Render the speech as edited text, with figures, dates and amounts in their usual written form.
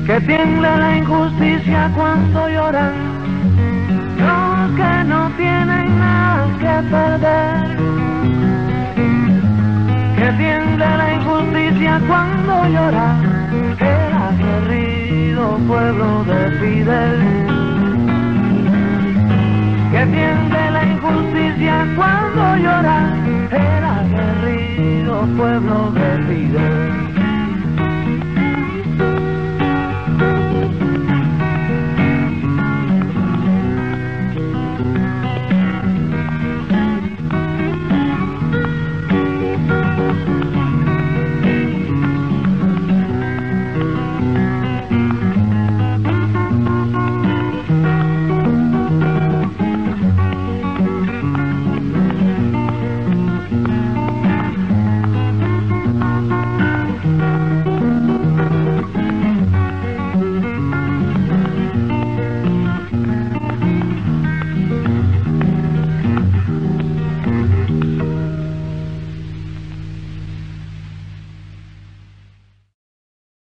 Que tiende la injusticia cuando lloran los que no tienen nada que perder. Que tiende la injusticia cuando llora el aguerrido pueblo de Fidel. Que tiende la injusticia cuando llora el aguerrido pueblo de Fidel.